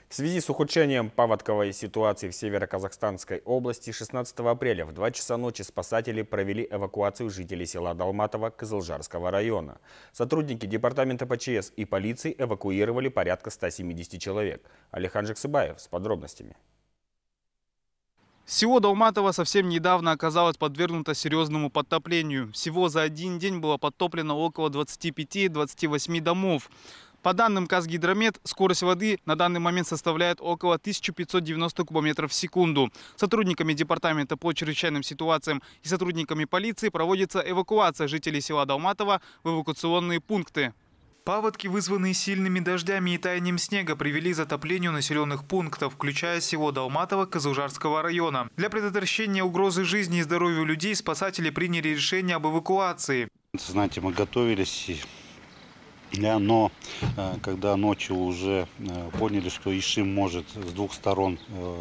В связи с ухудшением паводковой ситуации в Северо-Казахстанской области 16 апреля в 2 часа ночи спасатели провели эвакуацию жителей села Долматово Кызылжарского района. Сотрудники департамента ПЧС и полиции эвакуировали порядка 170 человек. Алихан Жаксыбаев с подробностями. Село Долматово совсем недавно оказалось подвергнуто серьезному подтоплению. Всего за один день было подтоплено около 25-28 домов. По данным Казгидромет, скорость воды на данный момент составляет около 1590 кубометров в секунду. Сотрудниками департамента по чрезвычайным ситуациям и сотрудниками полиции проводится эвакуация жителей села Долматово в эвакуационные пункты. Паводки, вызванные сильными дождями и таянием снега, привели к затоплению населенных пунктов, включая село Долматово Кызылжарского района. Для предотвращения угрозы жизни и здоровью людей спасатели приняли решение об эвакуации. Знаете, мы готовились, но когда ночью уже поняли, что Ишим может с двух сторон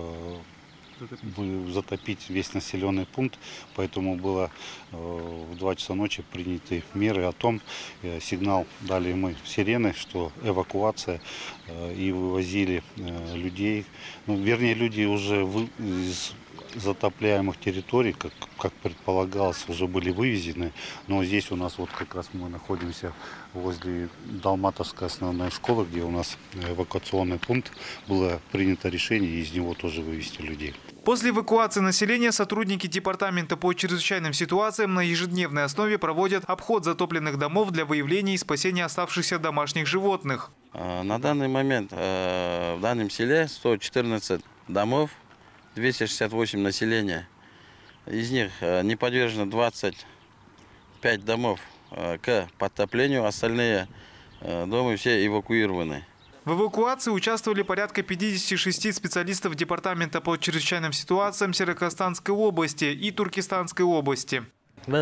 затопить весь населенный пункт, поэтому было в 2 часа ночи приняты меры о том, сигнал дали мы сирены, что эвакуация, и вывозили людей, вернее, люди уже из затопляемых территорий, как предполагалось, уже были вывезены. Но здесь у нас вот как раз мы находимся возле Долматовской основной школы, где у нас эвакуационный пункт. Было принято решение из него тоже вывести людей. После эвакуации населения сотрудники департамента по чрезвычайным ситуациям на ежедневной основе проводят обход затопленных домов для выявления и спасения оставшихся домашних животных. На данный момент в данном селе 114 домов, 268 населения. Из них не подвержено 25 домов к подтоплению, остальные дома все эвакуированы. В эвакуации участвовали порядка 56 специалистов департамента по чрезвычайным ситуациям Северо-Казахстанской области и Туркестанской области. В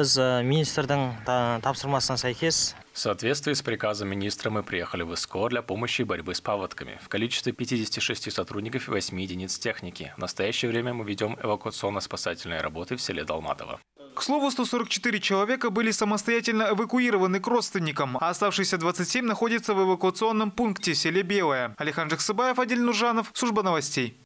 соответствии с приказом министра мы приехали в ИСКО для помощи и борьбы с паводками в количестве 56 сотрудников и 8 единиц техники. В настоящее время мы ведем эвакуационно-спасательные работы в селе Долматово. К слову, 144 человека были самостоятельно эвакуированы к родственникам, а оставшиеся 27 находятся в эвакуационном пункте в селе Белое. Алихан Жаксыбаев, Адиль Нуржанов, служба новостей.